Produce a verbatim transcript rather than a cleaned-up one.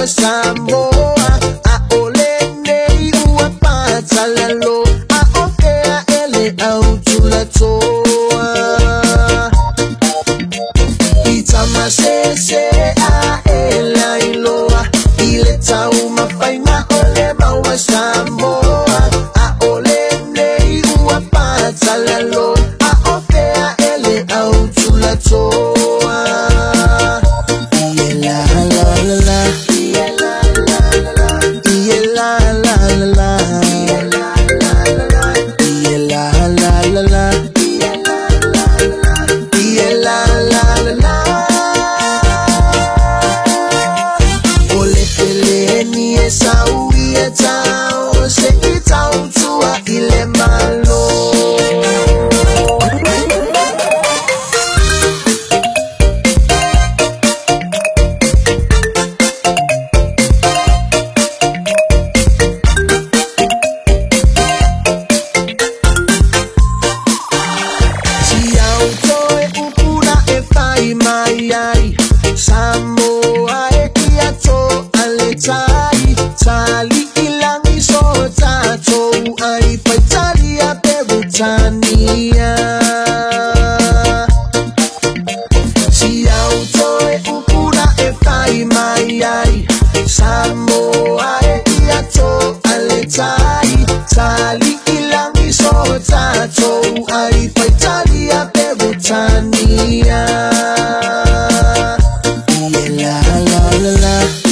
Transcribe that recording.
Samoa, a olene ua patalalo, a okea ele autulatoa. Itamasese a ela iloa, ile tauma faina ole maua Samoa, a olene ua patalalo, a okea ele autulatoa. Samoa e kiato ale tai tali ilang iso tato ai pa Italia Perutanía. Si auto e ukura e fai mai ai Samoa e kiato ale tai tali ilang iso tato ai pa Italia Perutanía. La la la la.